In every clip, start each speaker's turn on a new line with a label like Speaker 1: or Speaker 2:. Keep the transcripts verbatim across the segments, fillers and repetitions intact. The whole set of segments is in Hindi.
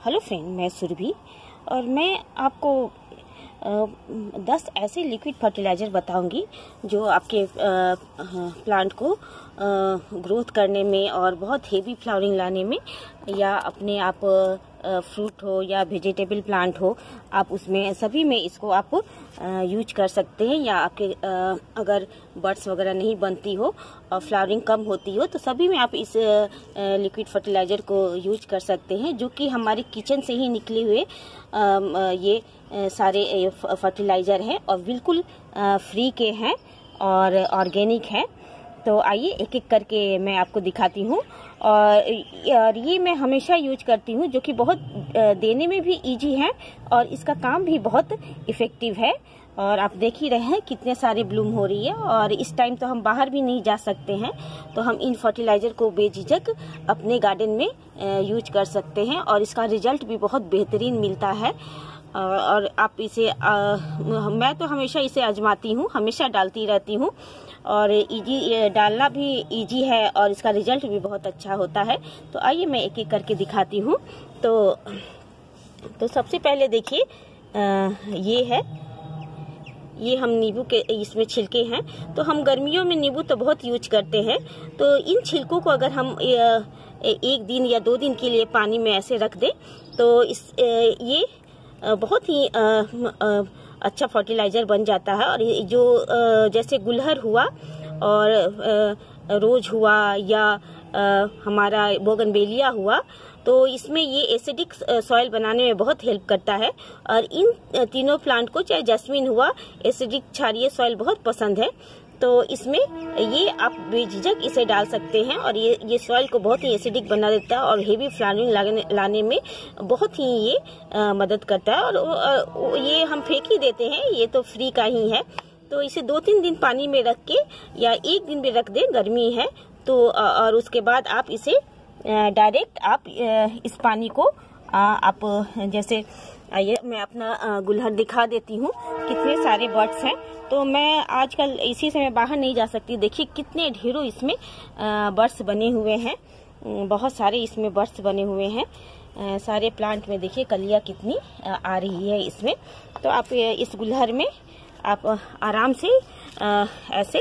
Speaker 1: हेलो फ्रेंड, मैं सुरभि और मैं आपको दस ऐसे लिक्विड फर्टिलाइज़र बताऊंगी जो आपके प्लांट को ग्रोथ करने में और बहुत हेवी फ्लावरिंग लाने में, या अपने आप फ्रूट हो या वेजिटेबल प्लांट हो, आप उसमें सभी में इसको आप यूज कर सकते हैं। या आपके अगर बर्ड्स वगैरह नहीं बनती हो और फ्लावरिंग कम होती हो तो सभी में आप इस लिक्विड फर्टिलाइज़र को यूज कर सकते हैं, जो कि हमारे किचन से ही निकले हुए ये सारे फर्टिलाइज़र हैं और बिल्कुल फ्री के हैं और ऑर्गेनिक हैं। तो आइए एक एक करके मैं आपको दिखाती हूँ। और ये मैं हमेशा यूज करती हूँ, जो कि बहुत देने में भी इजी है और इसका काम भी बहुत इफ़ेक्टिव है। और आप देख ही रहे हैं कितने सारे ब्लूम हो रही है, और इस टाइम तो हम बाहर भी नहीं जा सकते हैं, तो हम इन फर्टिलाइज़र को बेझिझक अपने गार्डन में यूज कर सकते हैं और इसका रिजल्ट भी बहुत बेहतरीन मिलता है। और आप इसे आ, मैं तो हमेशा इसे आजमाती हूँ, हमेशा डालती रहती हूँ, और इजी डालना भी इजी है और इसका रिजल्ट भी बहुत अच्छा होता है। तो आइए मैं एक एक करके दिखाती हूँ। तो तो सबसे पहले देखिए, ये है, ये हम नींबू के इसमें छिलके हैं। तो हम गर्मियों में नींबू तो बहुत यूज करते हैं, तो इन छिलकों को अगर हम एक दिन या दो दिन के लिए पानी में ऐसे रख दें तो इस ये बहुत ही अच्छा फर्टिलाइज़र बन जाता है। और जो जैसे गुलहर हुआ और रोज हुआ या हमारा बोगनवेलिया हुआ, तो इसमें ये एसिडिक सॉइल बनाने में बहुत हेल्प करता है। और इन तीनों प्लांट को, चाहे जैस्मिन हुआ, एसिडिक क्षारीय सॉइल बहुत पसंद है, तो इसमें ये आप बेझिझक इसे डाल सकते हैं। और ये ये सॉइल को बहुत ही एसिडिक बना देता है और हेवी फ्लावरिंग लाने में बहुत ही ये आ, मदद करता है। और, और ये हम फेंक ही देते हैं, ये तो फ्री का ही है। तो इसे दो तीन दिन पानी में रख के या एक दिन भी रख दें, गर्मी है तो, और उसके बाद आप इसे डायरेक्ट आप इस पानी को आप जैसे, आइए मैं अपना गुलहर दिखा देती हूँ, कितने सारे बर्ड्स हैं। तो मैं आजकल इसी से मैं बाहर नहीं जा सकती। देखिए कितने ढेरों इसमें बर्ड्स बने हुए हैं, बहुत सारे इसमें बर्ड्स बने हुए हैं। सारे प्लांट में देखिए कलियाँ कितनी आ रही है इसमें। तो आप इस गुलहर में आप आराम से ऐसे,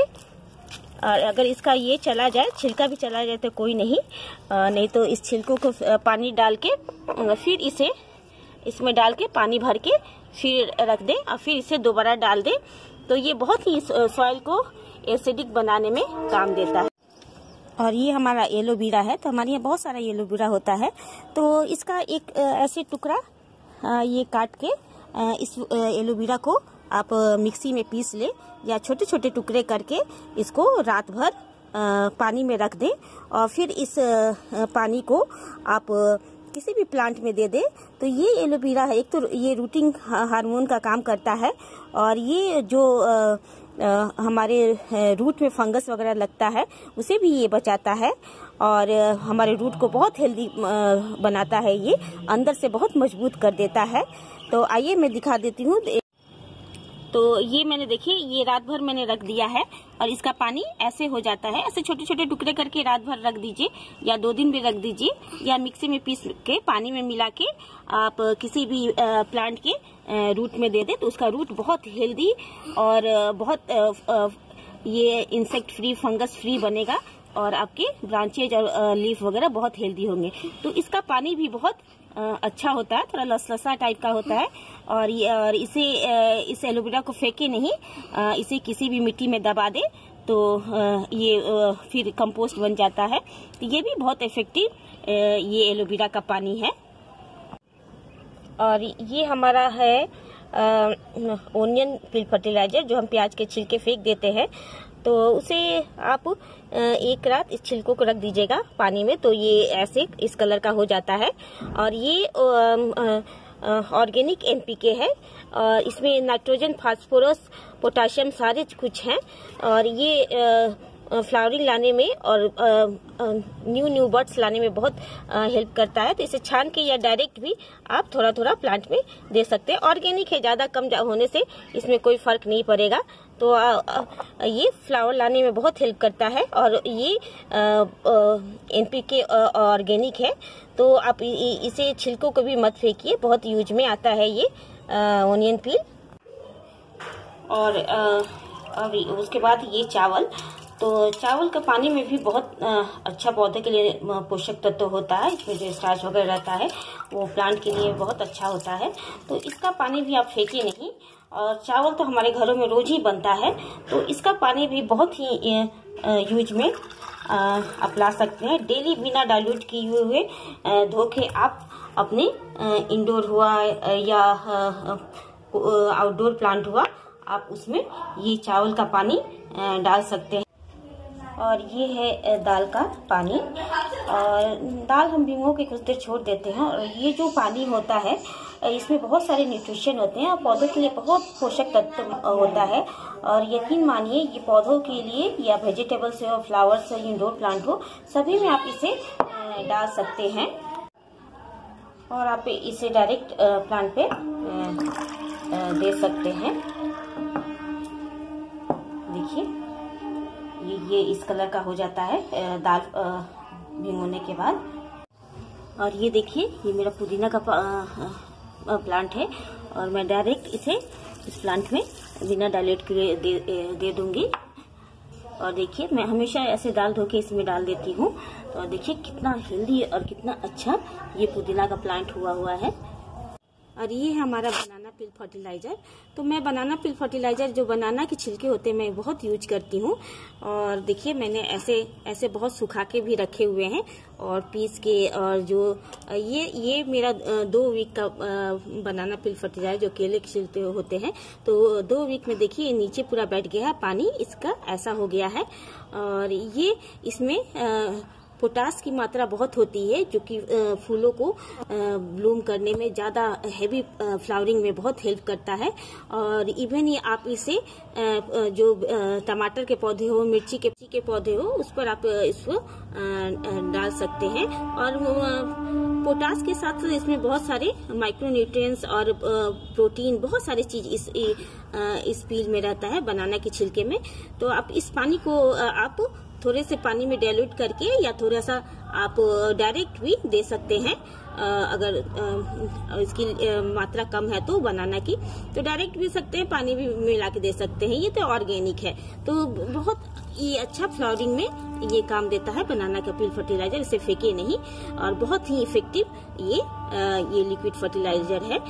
Speaker 1: और अगर इसका ये चला जाए, छिलका भी चला जाए तो कोई नहीं, नहीं तो इस छिलकों को पानी डाल के फिर इसे इसमें डाल के पानी भर के फिर रख दें और फिर इसे दोबारा डाल दें, तो ये बहुत ही सॉइल को एसिडिक बनाने में काम देता है। और ये हमारा एलोवेरा है, तो हमारे यहाँ बहुत सारा एलोवेरा होता है। तो इसका एक ऐसे टुकड़ा ये काट के इस एलोवेरा को आप मिक्सी में पीस ले, या छोटे छोटे टुकड़े करके इसको रात भर पानी में रख दें और फिर इस पानी को आप किसी भी प्लांट में दे दे। तो ये एलोवेरा है, एक तो ये रूटिंग हार्मोन का काम करता है, और ये जो आ, आ, हमारे रूट में फंगस वगैरह लगता है उसे भी ये बचाता है, और हमारे रूट को बहुत हेल्दी बनाता है, ये अंदर से बहुत मजबूत कर देता है। तो आइए मैं दिखा देती हूँ। तो ये मैंने, देखिए ये रात भर मैंने रख दिया है और इसका पानी ऐसे हो जाता है। ऐसे छोटे छोटे टुकड़े करके रात भर रख दीजिए, या दो दिन भी रख दीजिए, या मिक्सी में पीस के पानी में मिला के आप किसी भी प्लांट के रूट में दे दें, तो उसका रूट बहुत हेल्दी और बहुत ये इंसेक्ट फ्री, फंगस फ्री बनेगा, और आपके ब्रांचेज और लीफ वगैरह बहुत हेल्दी होंगे। तो इसका पानी भी बहुत अच्छा होता है, थोड़ा लसलसा टाइप का होता है। और ये और इसे इस एलोवेरा को फेंके नहीं, इसे किसी भी मिट्टी में दबा दे तो ये फिर कंपोस्ट बन जाता है। तो ये भी बहुत इफेक्टिव ये एलोवेरा का पानी है। और ये हमारा है ओनियन पील फर्टिलाइजर, जो हम प्याज के छिलके फेंक देते हैं, तो उसे आप एक रात इस छिलकों को रख दीजिएगा पानी में, तो ये ऐसे इस कलर का हो जाता है। और ये ऑर्गेनिक एनपीके है, और इसमें नाइट्रोजन, फास्फोरस, पोटाशियम सारे कुछ हैं, और ये फ्लावरिंग लाने में और न्यू न्यू बर्ड्स लाने में बहुत हेल्प करता है। तो इसे छान के या डायरेक्ट भी आप थोड़ा थोड़ा प्लांट में दे सकते हैं। ऑर्गेनिक है, ज़्यादा कम होने से इसमें कोई फर्क नहीं पड़ेगा। तो ये फ्लावर लाने में बहुत हेल्प करता है और ये एन पी के ऑर्गेनिक है। तो आप इसे छिलकों को भी मत फेंकिए, बहुत यूज में आता है ये ऑनियन पील। और अब उसके बाद ये चावल, तो चावल का पानी में भी बहुत अच्छा पौधे के लिए पोषक तत्व होता है। इसमें जो स्टार्च वगैरह रहता है वो प्लांट के लिए बहुत अच्छा होता है। तो इसका पानी भी आप फेंकिए नहीं। और चावल तो हमारे घरों में रोज ही बनता है, तो इसका पानी भी बहुत ही यूज में आप ला सकते हैं। डेली बिना डाइल्यूट किए हुए धो के आप अपने इंडोर हुआ या आउटडोर प्लांट हुआ, आप उसमें ये चावल का पानी डाल सकते हैं। और ये है दाल का पानी, और दाल हम भिगो के कुछ देर छोड़ देते हैं। और ये जो पानी होता है इसमें बहुत सारे न्यूट्रिशन होते हैं और पौधों के लिए बहुत पोषक तत्व होता है। और यकीन मानिए ये पौधों के लिए या वेजिटेबल्स हो, फ्लावर्स हो, इंडोर प्लांट हो, सभी में आप इसे डाल सकते हैं। और आप इसे डायरेक्ट प्लांट पे दे सकते हैं। देखिए ये ये इस कलर का हो जाता है दाल भिगोने के बाद। और ये देखिए ये मेरा पुदीना का प्लांट है और मैं डायरेक्ट इसे इस प्लांट में बिना डाइल्यूट किए दे, दे दूंगी। और देखिए मैं हमेशा ऐसे दाल धो के इसमें डाल देती हूँ। तो देखिए कितना हेल्दी और कितना अच्छा ये पुदीना का प्लांट हुआ हुआ है। और ये है हमारा बनाना पील फर्टिलाइजर। तो मैं बनाना पील फर्टिलाइजर जो बनाना के छिलके होते हैं मैं बहुत यूज करती हूँ। और देखिए मैंने ऐसे ऐसे बहुत सुखा के भी रखे हुए हैं और पीस के। और जो ये ये मेरा दो वीक का बनाना पील फर्टिलाइजर जो केले के छिलके होते हैं, तो दो वीक में देखिए नीचे पूरा बैठ गया है, पानी इसका ऐसा हो गया है। और ये इसमें आ, पोटास की मात्रा बहुत होती है जो कि फूलों को ब्लूम करने में, ज़्यादा हैवी फ्लावरिंग में बहुत हेल्प करता है। और इवन ये आप इसे जो टमाटर के पौधे हो, मिर्ची के के पौधे हो, उस पर आप इसको डाल सकते हैं। और पोटास के साथ साथ इसमें बहुत सारे माइक्रोन्यूट्रिएंट्स और प्रोटीन, बहुत सारी चीज इस इस पील में रहता है, बनाना के छिलके में। तो आप इस पानी को आप थोड़े से पानी में डाइल्यूट करके या थोड़ा सा आप डायरेक्ट भी दे सकते हैं। अगर इसकी मात्रा कम है तो बनाना की, तो डायरेक्ट भी सकते हैं, पानी भी मिला के दे सकते हैं। ये तो ऑर्गेनिक है, तो बहुत ये अच्छा फ्लावरिंग में ये काम देता है बनाना का पील फर्टिलाइजर। इसे फेंके नहीं और बहुत ही इफेक्टिव ये ये लिक्विड फर्टिलाइजर है।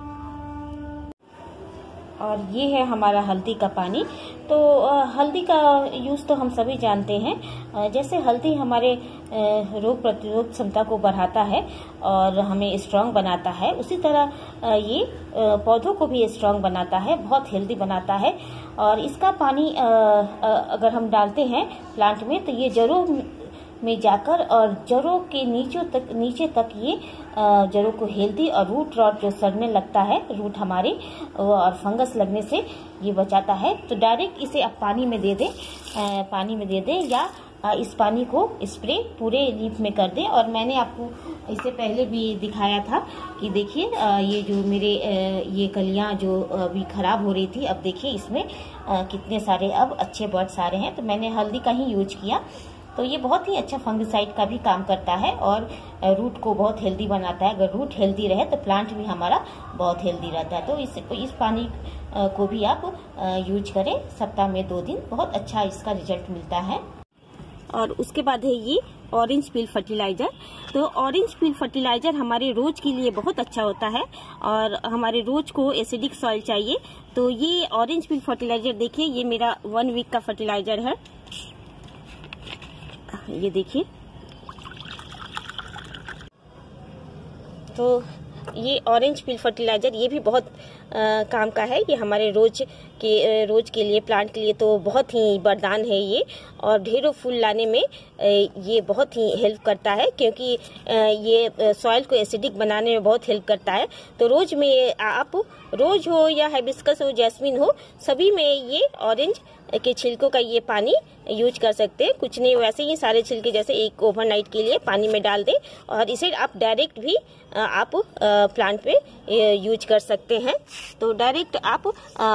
Speaker 1: और ये है हमारा हल्दी का पानी। तो हल्दी का यूज़ तो हम सभी जानते हैं। जैसे हल्दी हमारे रोग प्रतिरोध क्षमता को बढ़ाता है और हमें स्ट्रांग बनाता है, उसी तरह ये पौधों को भी स्ट्रांग बनाता है, बहुत हेल्दी बनाता है। और इसका पानी अगर हम डालते हैं प्लांट में तो ये जड़ों में जाकर और जड़ों के नीचे तक नीचे तक ये जड़ों को हेल्दी और रूट रॉट जो सड़ने लगता है, रूट हमारे और फंगस लगने से ये बचाता है। तो डायरेक्ट इसे आप पानी में दे दें, पानी में दे दें या इस पानी को स्प्रे पूरे लीफ में कर दें। और मैंने आपको इससे पहले भी दिखाया था कि देखिए ये जो मेरे ये कलियां जो अभी खराब हो रही थी, अब देखिए इसमें कितने सारे अब अच्छे बर्ड्स आ रहे हैं। तो मैंने हल्दी का ही यूज किया। तो ये बहुत ही अच्छा फंगिसाइड का भी काम करता है और रूट को बहुत हेल्दी बनाता है। अगर रूट हेल्दी रहे तो प्लांट भी हमारा बहुत हेल्दी रहता है। तो इस इस पानी को भी आप यूज करें सप्ताह में दो दिन, बहुत अच्छा इसका रिजल्ट मिलता है। और उसके बाद है ये ऑरेंज पील फर्टिलाइजर। तो ऑरेंज पील फर्टिलाइजर हमारे रोज के लिए बहुत अच्छा होता है और हमारे रोज को एसिडिक सॉइल चाहिए। तो ये ऑरेंज पील फर्टिलाइजर देखिए, ये मेरा वन वीक का फर्टिलाइजर है। ये देखिए, तो ये ऑरेंज पील फर्टिलाइजर ये भी बहुत आ, काम का है। ये हमारे रोज के रोज के लिए, प्लांट के लिए तो बहुत ही वरदान है ये। और ढेरों फूल लाने में ये बहुत ही हेल्प करता है, क्योंकि ये सॉइल को एसिडिक बनाने में बहुत हेल्प करता है। तो रोज में आप, रोज हो या हाइबिस्कस हो, जैस्मिन हो, सभी में ये ऑरेंज के छिलकों का ये पानी यूज कर सकते हैं। कुछ नहीं, वैसे ही सारे छिलके जैसे एक ओवरनाइट के लिए पानी में डाल दें और इसे आप डायरेक्ट भी आप प्लांट पे यूज कर सकते हैं। तो डायरेक्ट आप पौधों में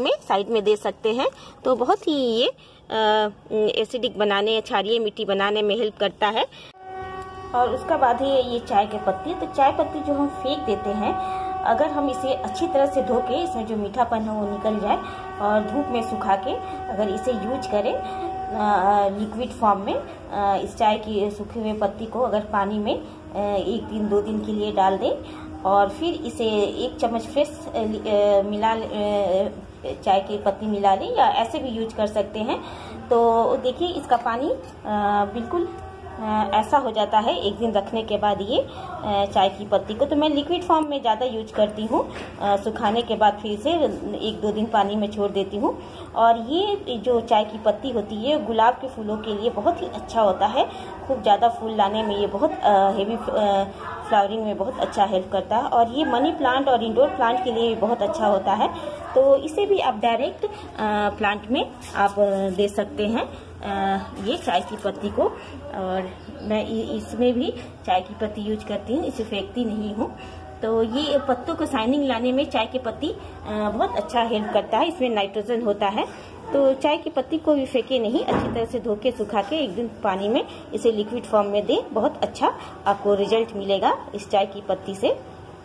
Speaker 1: में साइड में दे सकते हैं। तो बहुत ही ये एसिडिक बनाने, क्षारीय मिट्टी बनाने में हेल्प करता है। और उसका बाद है ये चाय के पत्ती। तो चाय पत्ती जो हम फेंक देते हैं, अगर हम इसे अच्छी तरह से धो के इसमें जो मीठापन है वो निकल जाए और धूप में सुखा के अगर इसे यूज करें लिक्विड फॉर्म में, आ, इस चाय की सूखे हुए पत्ती को अगर पानी में आ, एक दिन दो दिन के लिए डाल दें और फिर इसे एक चम्मच फ्रेश मिला चाय की पत्ती मिला लें, या ऐसे भी यूज कर सकते हैं। तो देखिए इसका पानी आ, बिल्कुल ऐसा हो जाता है एक दिन रखने के बाद ये चाय की पत्ती को। तो मैं लिक्विड फॉर्म में ज़्यादा यूज करती हूँ, सुखाने के बाद फिर से एक दो दिन पानी में छोड़ देती हूँ। और ये जो चाय की पत्ती होती है गुलाब के फूलों के लिए बहुत ही अच्छा होता है। खूब ज़्यादा फूल लाने में ये बहुत हेवी फ्लावरिंग में बहुत अच्छा हेल्प करता है। और ये मनी प्लांट और इंडोर प्लांट के लिए भी बहुत अच्छा होता है। तो इसे भी आप डायरेक्ट प्लांट में आप दे सकते हैं ये चाय की पत्ती को। और मैं इसमें भी चाय की पत्ती यूज करती हूँ, इसे फेंकती नहीं हूँ। तो ये पत्तों को शाइनिंग लाने में चाय की पत्ती बहुत अच्छा हेल्प करता है। इसमें नाइट्रोजन होता है। तो चाय की पत्ती को भी फेंके नहीं, अच्छी तरह से धो के सुखा के एक दिन पानी में इसे लिक्विड फॉर्म में दें, बहुत अच्छा आपको रिजल्ट मिलेगा इस चाय की पत्ती से।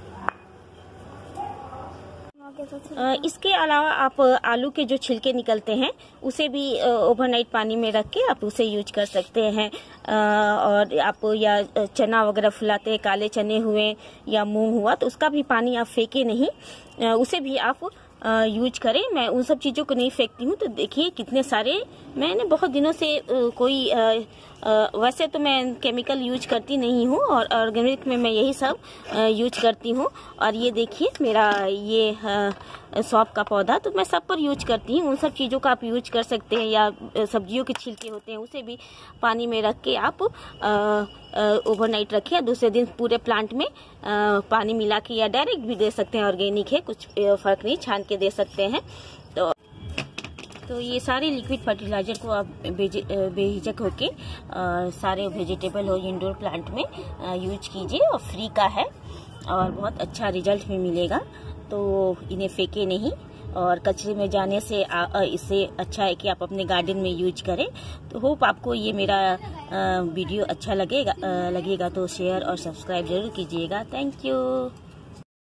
Speaker 1: इसके अलावा आप आलू के जो छिलके निकलते हैं उसे भी ओवरनाइट पानी में रख के आप उसे यूज कर सकते हैं। और आप या चना वगैरह फुलाते हैं, काले चने हुए या मूंग हुआ, तो उसका भी पानी आप फेंके नहीं, उसे भी आप यूज करें। मैं उन सब चीज़ों को नहीं फेंकती हूँ। तो देखिए कितने सारे, मैंने बहुत दिनों से कोई वैसे तो मैं केमिकल यूज करती नहीं हूँ और ऑर्गेनिक में मैं यही सब यूज करती हूँ। और ये देखिए मेरा ये सौंफ का पौधा, तो मैं सब पर यूज करती हूँ। उन सब चीज़ों का आप यूज कर सकते हैं। या सब्जियों के छिलके होते हैं उसे भी पानी में रख के आप ओवरनाइट रखिए, दूसरे दिन पूरे प्लांट में आ, पानी मिला के या डायरेक्ट भी दे सकते हैं। ऑर्गेनिक है, कुछ फर्क नहीं, छान के दे सकते हैं। तो तो ये सारे लिक्विड फर्टिलाइजर को आप बेहिचक होके सारे वेजिटेबल और इंडोर प्लांट में यूज कीजिए और फ्री का है और बहुत अच्छा रिजल्ट भी मिलेगा। तो इन्हें फेंके नहीं और कचरे में जाने से इससे अच्छा है कि आप अपने गार्डन में यूज करें। तो होप आपको ये मेरा वीडियो अच्छा लगेगा लगेगा तो शेयर और सब्सक्राइब जरूर कीजिएगा। Thank you.